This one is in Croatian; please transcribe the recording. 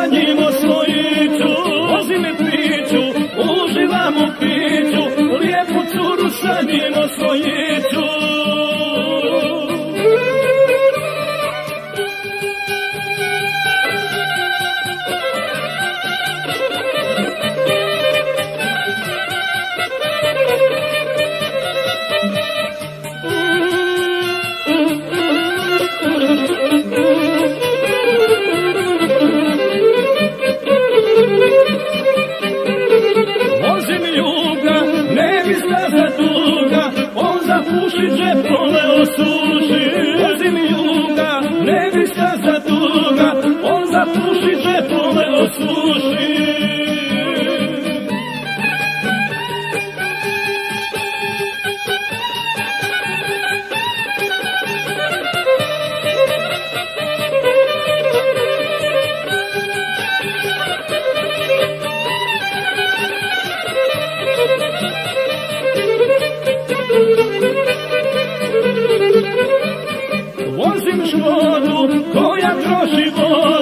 njim osvojiću, vozi me priču, uživam u piću, lijepu curu sa njim osvojiću. Puši džepove osuši, vozi mi juga, nevista za tuga, on zapuši džepove osuši. Vozim škodu koja troši vodu,